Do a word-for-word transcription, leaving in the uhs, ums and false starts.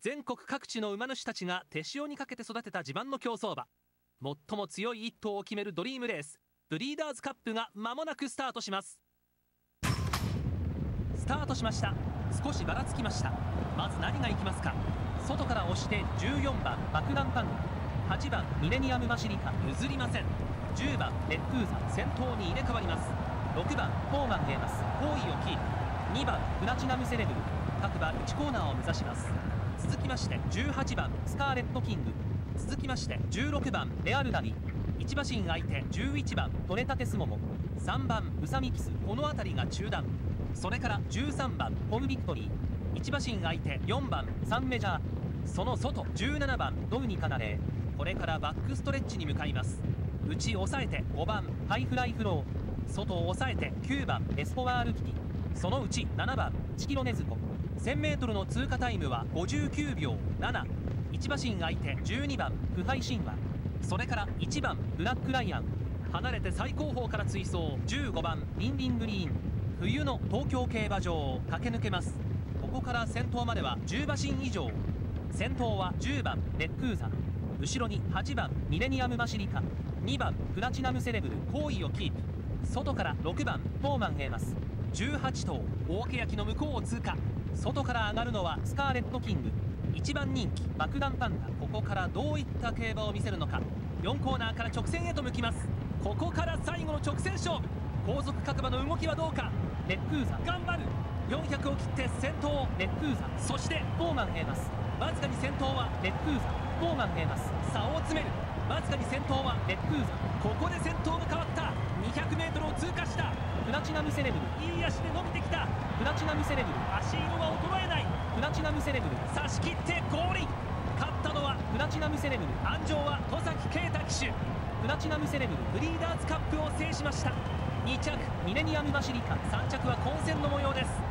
全国各地の馬主たちが手塩にかけて育てた地盤の競走馬、最も強い一頭を決めるドリームレース、ブリーダーズカップが間もなくスタートします。スタートしました。少しばらつきました。まず何がいきますか。外から押してじゅうよんばん爆弾パンダ、はちばんミレニアムマシリカ、譲りません。じゅうばんレックーザ、先頭に入れ替わります。ろくばんフォーマンゲーマス、好位をキープ。にばんプラチナムセレブル、各馬いちコーナーを目指します。続きましてじゅうはちばんスカーレットキング、続きましてじゅうろくばんレアルダリ、いち馬身相手じゅういちばんトレタテスモモ、さんばんウサミキス、この辺りが中段。それからじゅうさんばんポムビクトリー、いち馬身相手よんばんサンメジャー、その外じゅうななばんドウニカナレー、これからバックストレッチに向かいます。内抑えてごばんハイフライフロー、外を抑えてきゅうばんエスポワールキティ、そのうちななばんチキロネズコ、せんメートルの通過タイムはごじゅうきゅうびょうなな、いち馬身相手じゅうにばん腐敗神話、それからいちばんブラックライアン、離れて最後方から追走じゅうごばんリンリングリーン、冬の東京競馬場を駆け抜けます。ここから先頭まではじゅう馬身以上。先頭はじゅうばんレックーザ、後ろにはちばんミレニアムマシリカ、にばんプラチナムセレブル、好位をキープ。外からろくばんフォーマンエーマス、じゅうはち頭大欅の向こうを通過。外から上がるのはスカーレットキング、いちばん人気爆弾パンダ、ここからどういった競馬を見せるのか。よんコーナーから直線へと向きます。ここから最後の直線勝負、後続各馬の動きはどうか。レックーザ頑張る、よんひゃくを切って先頭レックーザ、そしてフォーマンエーマス、わずかに先頭はレックーザ、フォーマンエーマス、差を詰める。わずかに先頭はレックーザ、ここで先頭が変わった。 にひゃくメートル を通過した。プラチナムセレブル、いい足で伸びてきた。プラチナムセレブル、足色は衰えない。プラチナムセレブル差し切ってゴールイン。勝ったのはプラチナムセレブル、安城は戸崎圭太騎手。プラチナムセレブルブリーダーズカップを制しました。に着ミレニアムマシリカ、さん着は混戦の模様です。